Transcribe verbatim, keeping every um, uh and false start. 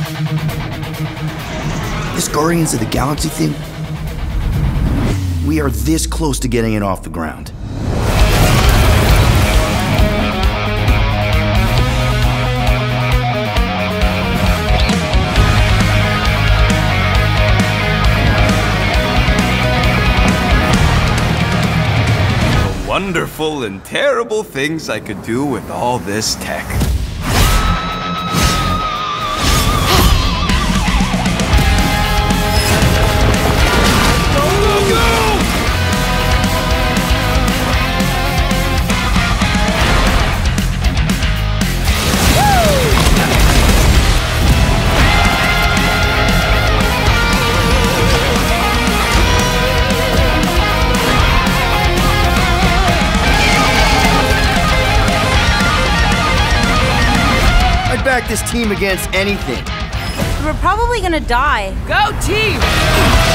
This Guardians of the Galaxy thing, we are this close to getting it off the ground. Wonderful and terrible things I could do with all this tech. I'd back this team against anything. We're probably gonna die. Go team!